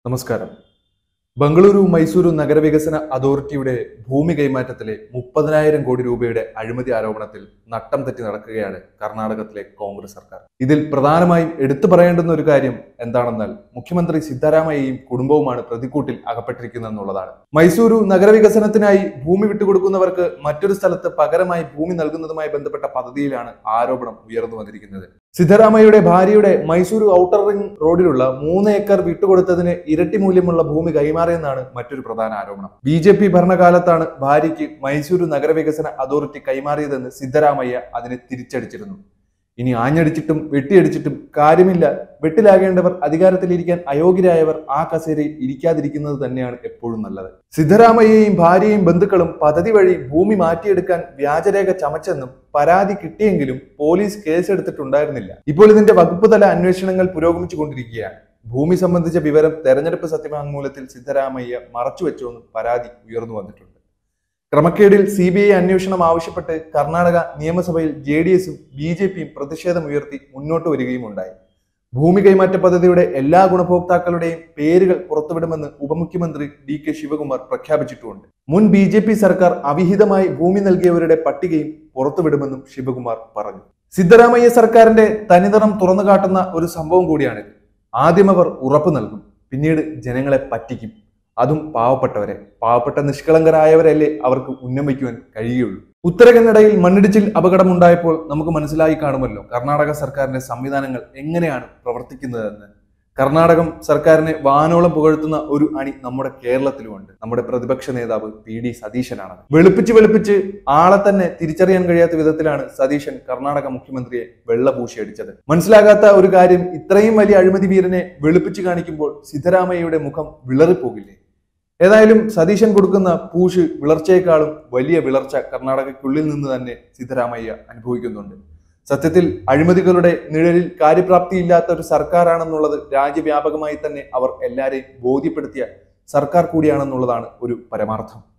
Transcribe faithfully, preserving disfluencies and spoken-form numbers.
നമസ്കാരം. ബംഗളൂരു മൈസൂരു നഗരവികസന അതോറിറ്റിയുടെ ഭൂമി കൈമാറ്റത്തിലെ മുപ്പതിനായിരം കോടി രൂപയുടെ അഴിമതി ആരോപണത്തിൽ നട്ടം തെറ്റി നടക്കുകയാണ് കർണാടകത്തിലെ കോൺഗ്രസ് സർക്കാർ. ഇതിൽ പ്രധാനമായും എടുത്തു പറയേണ്ടുന്ന ഒരു കാര്യം എന്താണെന്നാൽ മുഖ്യമന്ത്രി സിദ്ധരാമയ്യയും കുടുംബവുമാണ് പ്രതിക്കൂട്ടിൽ അകപ്പെട്ടിരിക്കുന്നതെന്നുള്ളതാണ്. മൈസൂരു നഗരവികസനത്തിനായി ഭൂമി വിട്ടുകൊടുക്കുന്നവർക്ക് മറ്റൊരു സ്ഥലത്ത് പകരമായി ഭൂമി നൽകുന്നതുമായി ബന്ധപ്പെട്ട പദ്ധതിയിലാണ് ആരോപണം ഉയർന്നു വന്നിരിക്കുന്നത്. സിദ്ധരാമയ്യയുടെ ഭാര്യയുടെ മൈസൂരു ഔട്ടർ റിംഗ് റോഡിലുള്ള മൂന്ന് ഏക്കർ വിട്ടുകൊടുത്തതിന് ഇരട്ടി മൂല്യമുള്ള ഭൂമി കൈമാറിയെന്നാണ് മറ്റൊരു പ്രധാന ആരോപണം. ബി ജെ പി ഭരണകാലത്താണ് ഭാര്യയ്ക്ക് മൈസൂരു നഗരവികസന അതോറിറ്റി കൈമാറിയതെന്ന് സിദ്ധരാമയ്യ അതിനെ തിരിച്ചടിച്ചിരുന്നു. ഇനി ആഞ്ഞടിച്ചിട്ടും വെട്ടിയടിച്ചിട്ടും കാര്യമില്ല, വെട്ടിലാകേണ്ടവർ അധികാരത്തിലിരിക്കാൻ അയോഗ്യരായവർ ആ കസേരയിൽ ഇരിക്കാതിരിക്കുന്നത് തന്നെയാണ് എപ്പോഴും നല്ലത്. സിദ്ധരാമയ്യയും ഭാര്യയും ബന്ധുക്കളും പദ്ധതി വഴി ഭൂമി മാറ്റിയെടുക്കാൻ വ്യാജരേഖ ചമച്ചെന്നും പരാതി കിട്ടിയെങ്കിലും പോലീസ് കേസെടുത്തിട്ടുണ്ടായിരുന്നില്ല. ഇപ്പോൾ ഇതിന്റെ വകുപ്പ് തല അന്വേഷണങ്ങൾ പുരോഗമിച്ചു കൊണ്ടിരിക്കുകയാണ്. ഭൂമി സംബന്ധിച്ച വിവരം തെരഞ്ഞെടുപ്പ് സത്യവാങ്മൂലത്തിൽ സിദ്ധരാമയ്യ മറച്ചുവെച്ചുവെന്നും പരാതി ഉയർന്നു വന്നിട്ടുണ്ട്. ക്രമക്കേടിൽ സി ബി ഐ അന്വേഷണം ആവശ്യപ്പെട്ട് കർണാടക നിയമസഭയിൽ ജെ ഡി എസും ബി ജെ പിയും പ്രതിഷേധമുയർത്തി മുന്നോട്ട് വരികയും ഉണ്ടായി. ഭൂമി കൈമാറ്റ പദ്ധതിയുടെ എല്ലാ ഗുണഭോക്താക്കളുടെയും പേരുകൾ പുറത്തുവിടുമെന്ന് ഉപമുഖ്യമന്ത്രി ഡി കെ ശിവകുമാർ പ്രഖ്യാപിച്ചിട്ടുമുണ്ട്. മുൻ ബി ജെ പി സർക്കാർ അവിഹിതമായി ഭൂമി നൽകിയവരുടെ പട്ടികയും പുറത്തുവിടുമെന്നും ശിവകുമാർ പറഞ്ഞു. സിദ്ധരാമയ്യ സർക്കാരിന്റെ തനിനിറം തുറന്നു കാട്ടുന്ന ഒരു സംഭവം കൂടിയാണിത്. ആദ്യം അവർ ഉറപ്പ് നൽകും, പിന്നീട് ജനങ്ങളെ പറ്റിക്കും. അതും പാവപ്പെട്ടവരെ. പാവപ്പെട്ട നിഷ്കളങ്കരായവരല്ലേ അവർക്ക് ഉന്നം വയ്ക്കുവാൻ കഴിയുള്ളൂ. ഉത്തര കന്നഡയിൽ മണ്ണിടിച്ചിൽ അപകടമുണ്ടായപ്പോൾ നമുക്ക് മനസ്സിലായി കാണുമല്ലോ കർണാടക സർക്കാരിന്റെ സംവിധാനങ്ങൾ എങ്ങനെയാണ് പ്രവർത്തിക്കുന്നതെന്ന്. കർണാടകം സർക്കാരിനെ വാനോളം പുകഴ്ത്തുന്ന ഒരു അണി നമ്മുടെ കേരളത്തിലുമുണ്ട്. നമ്മുടെ പ്രതിപക്ഷ നേതാവ് പി ഡി സതീശനാണ്. വെളുപ്പിച്ച് വെളുപ്പിച്ച് ആളെ തന്നെ തിരിച്ചറിയാൻ കഴിയാത്ത വിധത്തിലാണ് സതീശൻ കർണാടക മുഖ്യമന്ത്രിയെ വെള്ളപൂശി അടിച്ചത്. മനസ്സിലാകാത്ത ഒരു കാര്യം, ഇത്രയും വലിയ അഴിമതി വീരനെ വെളുപ്പിച്ച് കാണിക്കുമ്പോൾ സിദ്ധരാമയ്യയുടെ മുഖം വിളറിപ്പോകില്ലേ? ഏതായാലും സതീശൻ കൊടുക്കുന്ന പൂഷ് വിളർച്ചയെക്കാളും വലിയ വിളർച്ച കർണാടകയ്ക്കുള്ളിൽ നിന്ന് തന്നെ സിദ്ധരാമയ്യ അനുഭവിക്കുന്നുണ്ട്. സത്യത്തിൽ അഴിമതികളുടെ നിഴലിൽ കാര്യപ്രാപ്തിയില്ലാത്ത ഒരു സർക്കാരാണെന്നുള്ളത് രാജ്യവ്യാപകമായി തന്നെ അവർ എല്ലാവരെയും ബോധ്യപ്പെടുത്തിയ സർക്കാർ കൂടിയാണെന്നുള്ളതാണ് ഒരു പരമാർത്ഥം.